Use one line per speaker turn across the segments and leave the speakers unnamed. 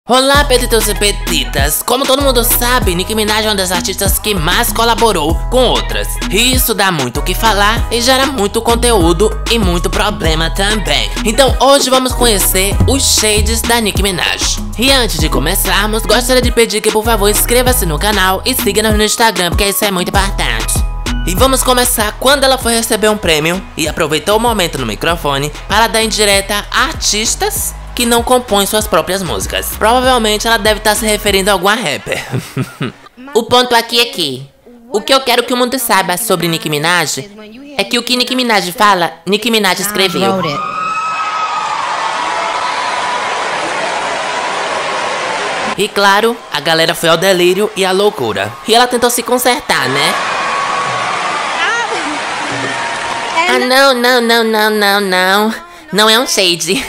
Olá, petitos e petitas! Como todo mundo sabe, Nicki Minaj é uma das artistas que mais colaborou com outras. E isso dá muito o que falar e gera muito conteúdo e muito problema também. Então hoje vamos conhecer os shades da Nicki Minaj. E antes de começarmos, gostaria de pedir que por favor inscreva-se no canal e siga-nos no Instagram, porque isso é muito importante. E vamos começar quando ela foi receber um prêmio e aproveitou o momento no microfone para dar indireta a artistas que não compõem suas próprias músicas. Provavelmente ela deve estar se referindo a alguma rapper. O ponto aqui é que o que eu quero que o mundo saiba sobre Nicki Minaj é que o que Nicki Minaj fala, Nicki Minaj escreveu. E claro, a galera foi ao delírio e à loucura. E ela tentou se consertar, né? Ah, não. Não é um shade.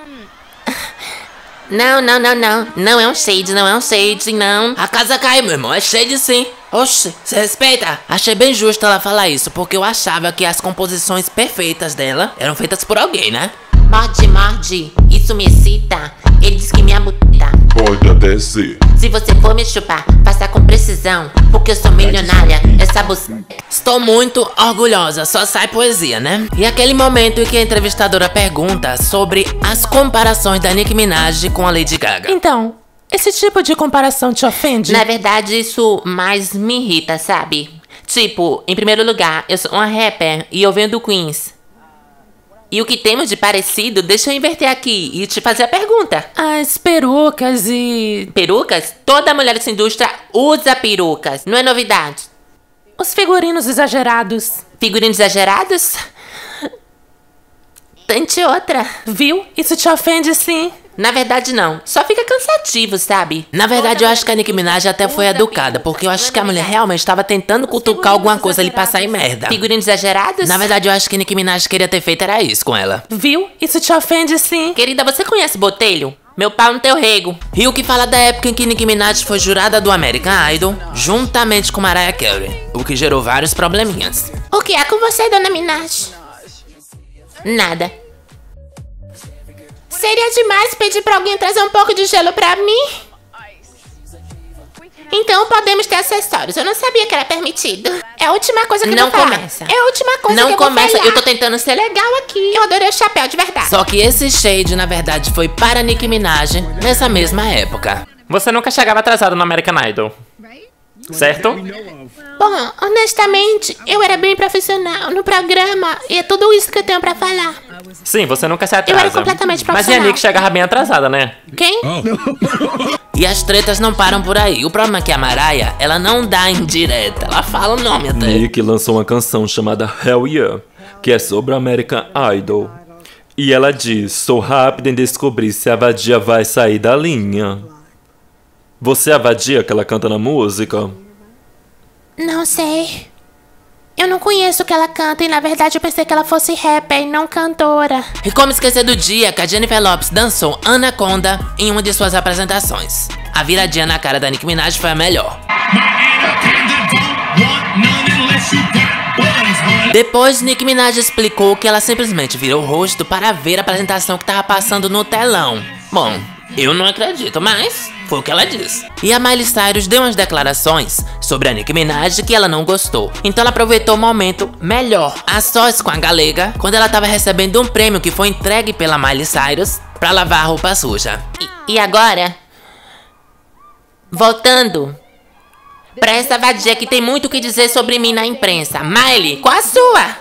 Não é um shade, não. A casa cai, meu irmão, é shade sim. Oxe, você respeita? Achei bem justo ela falar isso, porque eu achava que as composições perfeitas dela eram feitas por alguém, né? Morde, isso me excita. Ele diz que me abuta.
Pode até ser.
Se você for me chupar, faça com precisão, porque eu sou milionária, essa buceta. Estou muito orgulhosa, só sai poesia, né? E aquele momento em que a entrevistadora pergunta sobre as comparações da Nicki Minaj com a Lady Gaga.
Então, esse tipo de comparação te ofende?
Na verdade, isso mais me irrita, sabe? Tipo, em primeiro lugar, eu sou uma rapper e eu venho do Queens. E o que temos de parecido, deixa eu inverter aqui e te fazer a pergunta.
As perucas e...
Perucas? Toda mulher dessa indústria usa perucas, não é novidade.
Os figurinos exagerados.
Figurinos exagerados? Tente outra.
Viu? Isso te ofende sim.
Na verdade não, só fica cansativo, sabe? Na verdade eu acho que a Nicki Minaj até foi educada, porque eu acho que a mulher realmente estava tentando cutucar alguma coisa ali pra sair merda. Figurinos exagerados? Na verdade eu acho que Nicki Minaj queria ter feito era isso com ela.
Viu? Isso te ofende sim.
Querida, você conhece Botelho? Meu pau no teu rego. E o que fala da época em que Nicki Minaj foi jurada do American Idol, juntamente com Mariah Carey, o que gerou vários probleminhas. O que é com você, dona Minaj? Nada. Seria demais pedir pra alguém trazer um pouco de gelo pra mim? Então podemos ter acessórios. Eu não sabia que era permitido. É a última coisa que eu vou falar. Não começa. É a última coisa que eu vou falar. Eu tô tentando ser legal aqui. Eu adorei o chapéu, de verdade. Só que esse shade, na verdade, foi para Nicki Minaj nessa mesma época.
Você nunca chegava atrasado no American Idol, certo?
Bom, honestamente, eu era bem profissional no programa. E é tudo isso que eu tenho pra falar.
Sim, você nunca se
Eu
atrasa.
era completamente
Mas e a
profissional.
Nick chegava bem atrasada, né?
Quem? E as tretas não param por aí. O problema é que a Mariah, ela não dá indireta. Ela fala o nome até.
Nick lançou uma canção chamada Hell Yeah, que é sobre o American Idol. E ela diz: sou rápida em descobrir se a vadia vai sair da linha. Você é a vadia que ela canta na música?
Não sei. Eu não conheço o que ela canta e na verdade eu pensei que ela fosse rapper e não cantora. E como esquecer do dia que a Jennifer Lopez dançou Anaconda em uma de suas apresentações. A viradinha na cara da Nicki Minaj foi a melhor. Depois, Nicki Minaj explicou que ela simplesmente virou o rosto para ver a apresentação que estava passando no telão. Bom, eu não acredito, mas foi o que ela disse. E a Miley Cyrus deu umas declarações sobre a Nicki Minaj que ela não gostou. Então ela aproveitou o momento melhor, a sós com a galega, quando ela estava recebendo um prêmio que foi entregue pela Miley Cyrus pra lavar a roupa suja. E agora, voltando pra essa vadia que tem muito o que dizer sobre mim na imprensa. Miley, qual a sua?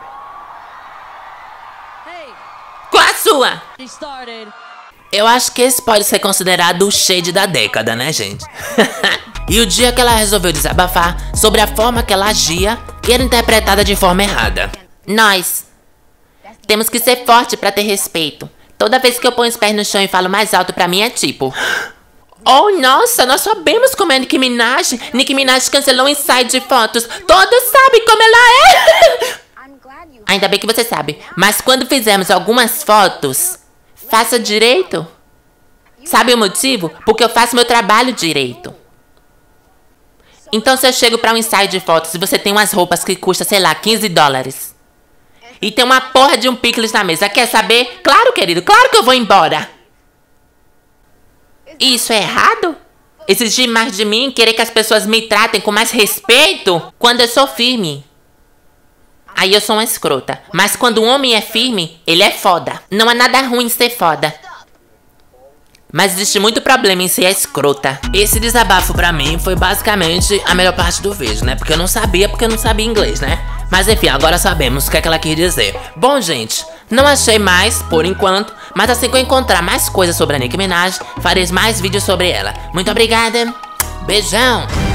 Qual a sua? Eu acho que esse pode ser considerado o shade da década, né, gente? E o dia que ela resolveu desabafar sobre a forma que ela agia e era interpretada de forma errada. Nós temos que ser forte pra ter respeito. Toda vez que eu ponho os pés no chão e falo mais alto pra mim é tipo... Oh, nossa, nós sabemos como é Nicki Minaj. Nicki Minaj cancelou um ensaio de fotos. Todos sabem como ela é. Ainda bem que você sabe. Mas quando fizermos algumas fotos, faça direito. Sabe o motivo? Porque eu faço meu trabalho direito. Então se eu chego pra um ensaio de fotos e você tem umas roupas que custam, sei lá, $15 e tem uma porra de um picles na mesa, quer saber? Claro, querido, claro que eu vou embora. Isso é errado? Exigir mais de mim, querer que as pessoas me tratem com mais respeito quando eu sou firme. Aí eu sou uma escrota. Mas quando um homem é firme, ele é foda. Não há nada ruim em ser foda. Mas existe muito problema em ser escrota. Esse desabafo pra mim foi basicamente a melhor parte do vídeo, né? Porque eu não sabia inglês, né? Mas enfim, agora sabemos o que é que ela quis dizer. Bom, gente, não achei mais, por enquanto. Mas assim que eu encontrar mais coisas sobre a Nicki Minaj, farei mais vídeos sobre ela. Muito obrigada. Beijão.